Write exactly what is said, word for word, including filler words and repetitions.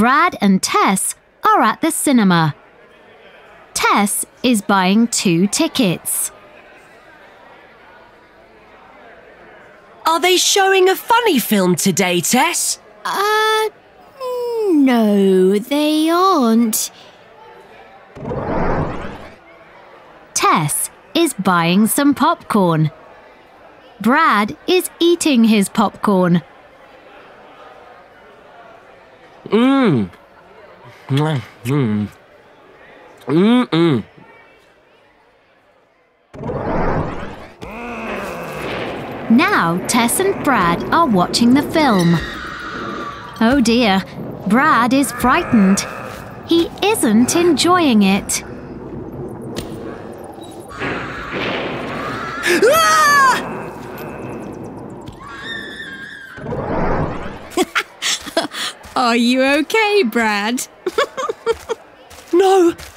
Brad and Tess are at the cinema. Tess is buying two tickets. Are they showing a funny film today, Tess? Uh, no, they aren't. Tess is buying some popcorn. Brad is eating his popcorn. Mmm. Mmm. Mmm. Now Tess and Brad are watching the film. Oh dear, Brad is frightened. He isn't enjoying it. Are you okay, Brad? No,